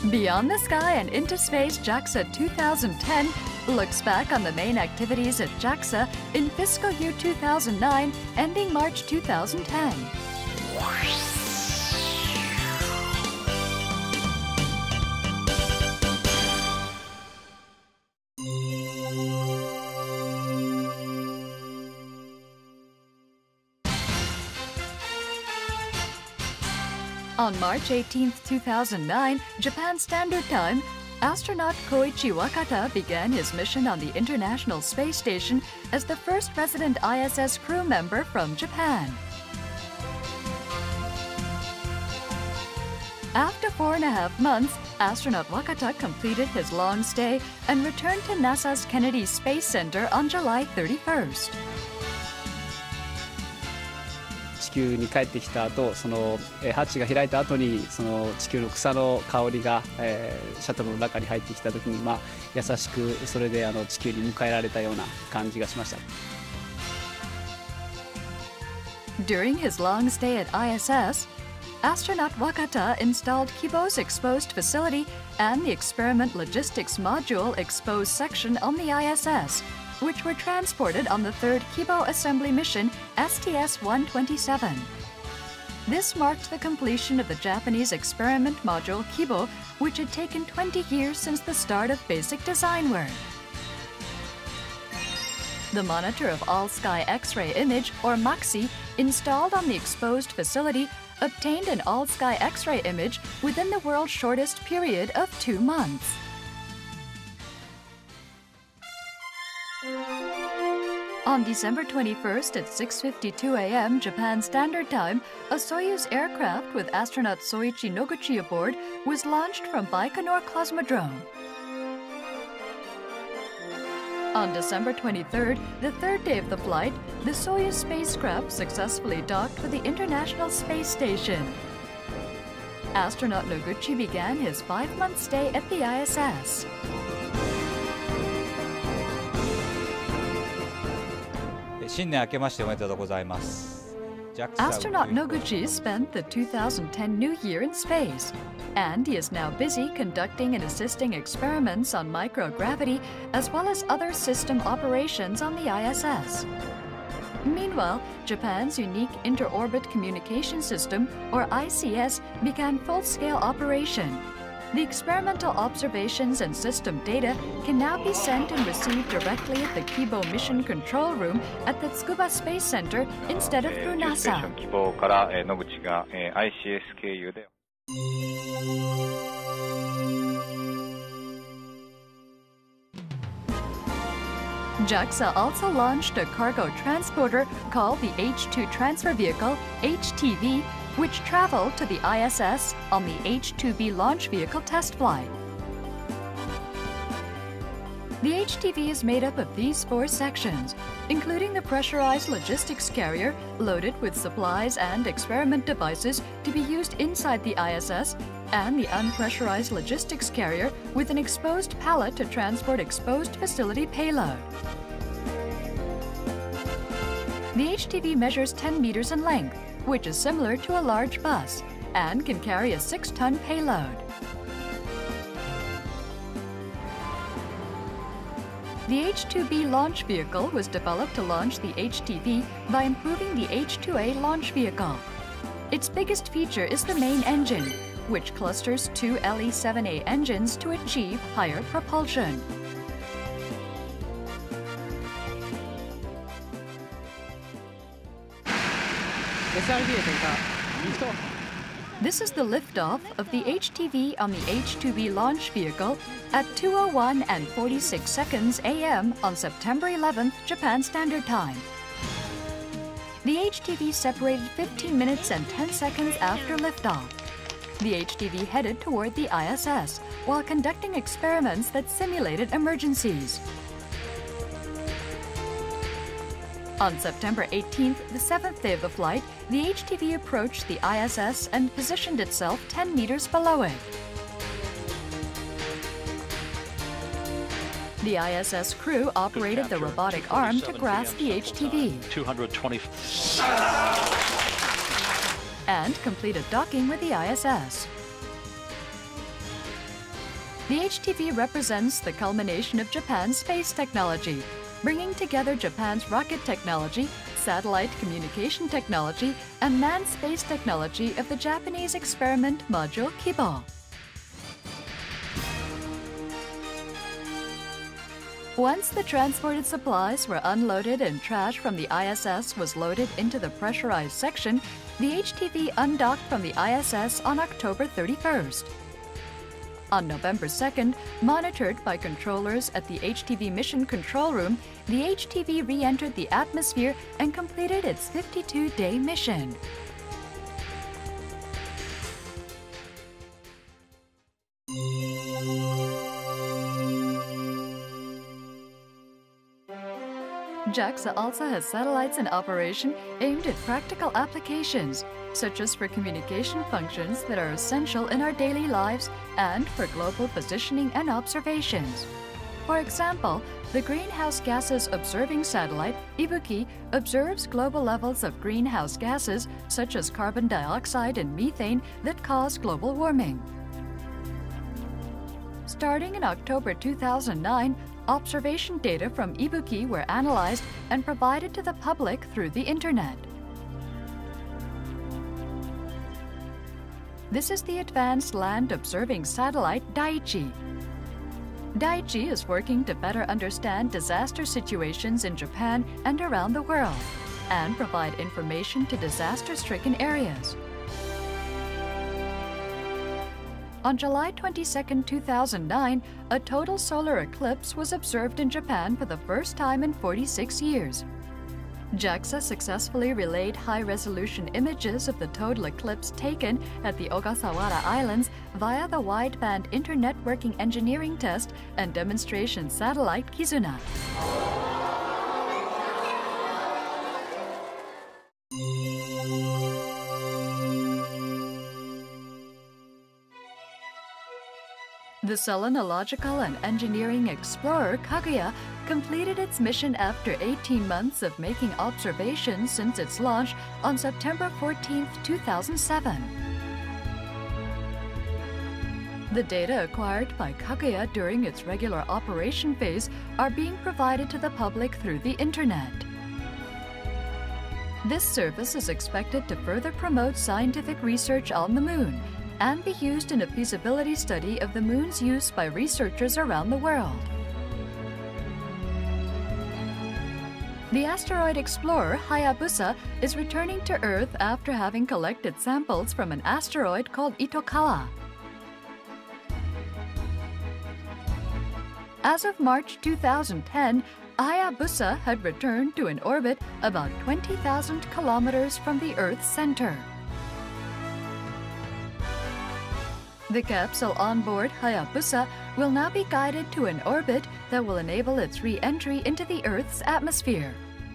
Beyond the Sky and Into Space JAXA 2010 looks back on the main activities at JAXA in fiscal year 2009 ending March 2010. On March 18, 2009, Japan Standard Time, astronaut Koichi Wakata began his mission on the International Space Station as the first resident ISS crew member from Japan. After 4.5 months, astronaut Wakata completed his long stay and returned to NASA's Kennedy Space Center on July 31st. 地球に帰ってきた後、そのハッチが開いた後にその地球の草の香りが、シャトルの中に入ってきた時に、優しくそれで地球に迎えられたような感じがしました。 During his long stay at ISS, astronaut Wakata installed Kibo's exposed facility and the experiment logistics module exposed section on the ISS, which were transported on the third Kibo assembly mission, STS-127. This marked the completion of the Japanese experiment module Kibo, which had taken 20 years since the start of basic design work. The monitor of all-sky X-ray image, or MAXI, installed on the exposed facility obtained an all-sky X-ray image within the world's shortest period of 2 months. On December 21st at 6:52 a.m. Japan Standard Time, a Soyuz aircraft with astronaut Soichi Noguchi aboard was launched from Baikonur Cosmodrome. On December 23rd, the third day of the flight, the Soyuz spacecraft successfully docked with the International Space Station. Astronaut Noguchi began his 5-month stay at the ISS. Astronaut Noguchi spent the 2010 New Year in space, and he is now busy conducting and assisting experiments on microgravity as well as other system operations on the ISS. Meanwhile, Japan's unique inter-orbit communication system, or ICS, began full-scale operation. The experimental observations and system data can now be sent and received directly at the Kibo Mission Control Room at the Tsukuba Space Center instead of through NASA. JAXA also launched a cargo transporter called the H-2 Transfer Vehicle, HTV, which traveled to the ISS on the H-2B launch vehicle test flight. The HTV is made up of these 4 sections, including the pressurized logistics carrier loaded with supplies and experiment devices to be used inside the ISS, and the unpressurized logistics carrier with an exposed pallet to transport exposed facility payload. The HTV measures 10 meters in length, which is similar to a large bus, and can carry a 6-ton payload. The H-2B launch vehicle was developed to launch the HTV by improving the H-2A launch vehicle. Its biggest feature is the main engine, which clusters 2 LE-7A engines to achieve higher propulsion. This is the liftoff of the HTV on the H-2B launch vehicle at 2:01 and 46 seconds a.m. on September 11th, Japan Standard Time. The HTV separated 15 minutes and 10 seconds after liftoff. The HTV headed toward the ISS while conducting experiments that simulated emergencies. On September 18th, the 7th day of the flight, the HTV approached the ISS and positioned itself 10 meters below it. The ISS crew operated the robotic arm to grasp the HTV 220 and completed docking with the ISS. The HTV represents the culmination of Japan's space technology, bringing together Japan's rocket technology, satellite communication technology, and manned space technology of the Japanese experiment module Kibo. Once the transported supplies were unloaded and trash from the ISS was loaded into the pressurized section, the HTV undocked from the ISS on October 31st. On November 2nd, monitored by controllers at the HTV Mission Control Room, the HTV re-entered the atmosphere and completed its 52-day mission. JAXA also has satellites in operation aimed at practical applications, such as for communication functions that are essential in our daily lives and for global positioning and observations. For example, the Greenhouse Gases Observing Satellite, Ibuki, observes global levels of greenhouse gases such as carbon dioxide and methane that cause global warming. Starting in October 2009, observation data from Ibuki were analyzed and provided to the public through the Internet. This is the Advanced Land Observing Satellite Daiichi. Daiichi is working to better understand disaster situations in Japan and around the world, and provide information to disaster-stricken areas. On July 22, 2009, a total solar eclipse was observed in Japan for the first time in 46 years. JAXA successfully relayed high-resolution images of the total eclipse taken at the Ogasawara Islands via the wideband internetworking engineering test and demonstration satellite Kizuna. The Selenological and Engineering Explorer Kaguya completed its mission after 18 months of making observations since its launch on September 14, 2007. The data acquired by Kaguya during its regular operation phase are being provided to the public through the Internet. This service is expected to further promote scientific research on the Moon and be used in a feasibility study of the Moon's use by researchers around the world. The asteroid explorer Hayabusa is returning to Earth after having collected samples from an asteroid called Itokawa. As of March 2010, Hayabusa had returned to an orbit about 20,000 kilometers from the Earth's center. The capsule on board Hayabusa will now be guided to an orbit that will enable its re-entry into the Earth's atmosphere.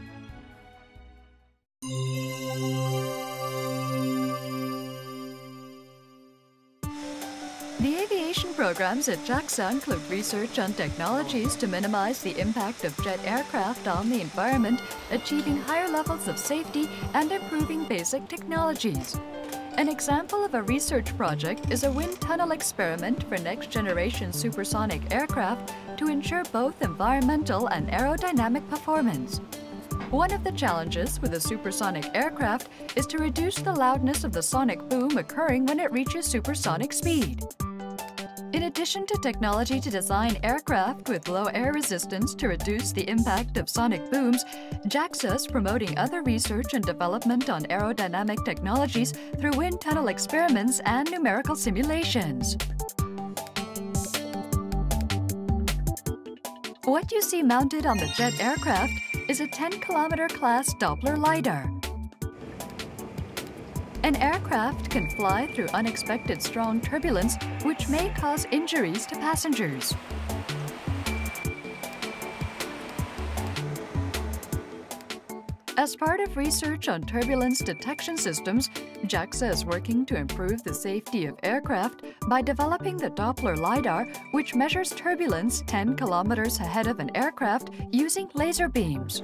The aviation programs at JAXA include research on technologies to minimize the impact of jet aircraft on the environment, achieving higher levels of safety and improving basic technologies. An example of a research project is a wind tunnel experiment for next-generation supersonic aircraft to ensure both environmental and aerodynamic performance. One of the challenges with a supersonic aircraft is to reduce the loudness of the sonic boom occurring when it reaches supersonic speed. In addition to technology to design aircraft with low air resistance to reduce the impact of sonic booms, JAXA is promoting other research and development on aerodynamic technologies through wind tunnel experiments and numerical simulations. What you see mounted on the jet aircraft is a 10-kilometer class Doppler LiDAR. An aircraft can fly through unexpected strong turbulence, which may cause injuries to passengers. As part of research on turbulence detection systems, JAXA is working to improve the safety of aircraft by developing the Doppler LiDAR, which measures turbulence 10 kilometers ahead of an aircraft using laser beams.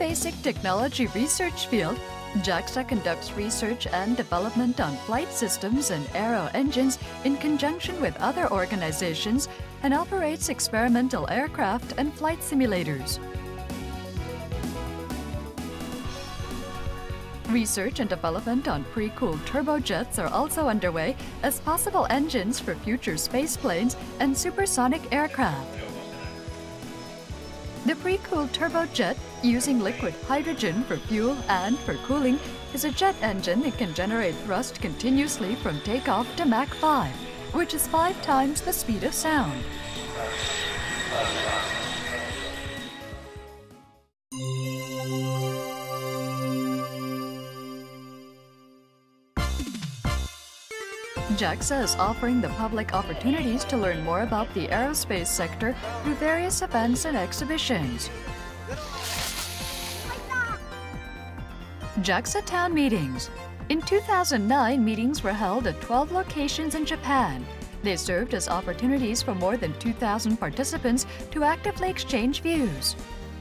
basic technology research field, JAXA conducts research and development on flight systems and aero engines in conjunction with other organizations and operates experimental aircraft and flight simulators. Research and development on pre-cooled turbojets are also underway as possible engines for future spaceplanes and supersonic aircraft. The pre-cooled turbojet, using liquid hydrogen for fuel and for cooling, is a jet engine that can generate thrust continuously from takeoff to Mach 5, which is 5 times the speed of sound. JAXA is offering the public opportunities to learn more about the aerospace sector through various events and exhibitions. JAXA Town Meetings. In 2009, meetings were held at 12 locations in Japan. They served as opportunities for more than 2,000 participants to actively exchange views.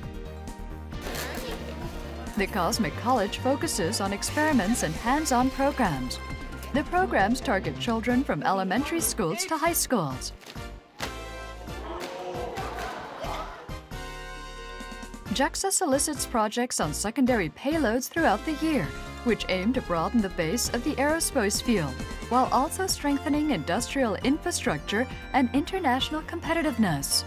The Cosmic College focuses on experiments and hands-on programs. The programs target children from elementary schools to high schools. JAXA solicits projects on secondary payloads throughout the year, which aim to broaden the base of the aerospace field, while also strengthening industrial infrastructure and international competitiveness.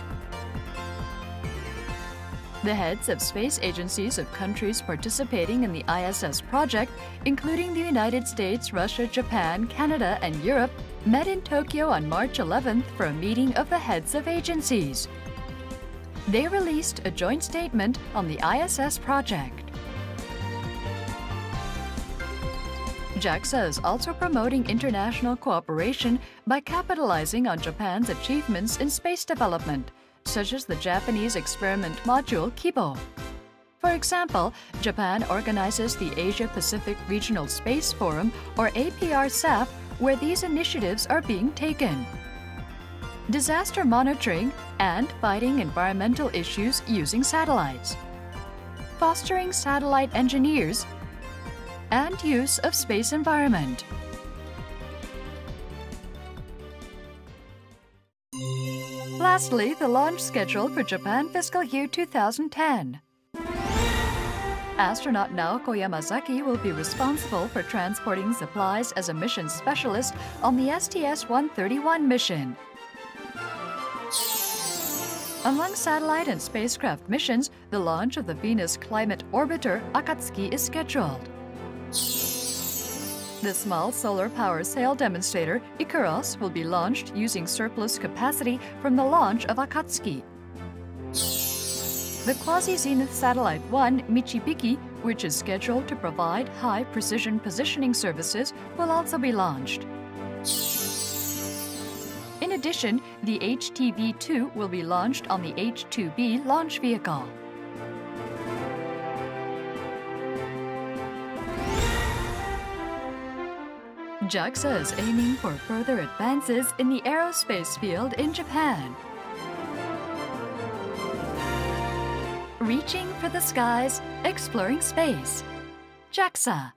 The heads of space agencies of countries participating in the ISS project, including the United States, Russia, Japan, Canada, and Europe, met in Tokyo on March 11th for a meeting of the heads of agencies. They released a joint statement on the ISS project. JAXA is also promoting international cooperation by capitalizing on Japan's achievements in space development, such as the Japanese experiment module Kibo. For example, Japan organizes the Asia-Pacific Regional Space Forum, or APRSAF, where these initiatives are being taken. Disaster monitoring and fighting environmental issues using satellites. Fostering satellite engineers and use of space environment. Lastly, the launch schedule for Japan Fiscal Year 2010. Astronaut Naoko Yamazaki will be responsible for transporting supplies as a mission specialist on the STS-131 mission. Among satellite and spacecraft missions, the launch of the Venus Climate Orbiter Akatsuki is scheduled. The small solar power sail demonstrator Icaros will be launched using surplus capacity from the launch of Akatsuki. The Quasi-Zenith Satellite 1 Michibiki, which is scheduled to provide high-precision positioning services, will also be launched. In addition, the HTV-2 will be launched on the H-2B launch vehicle. JAXA is aiming for further advances in the aerospace field in Japan. Reaching for the skies, exploring space. JAXA.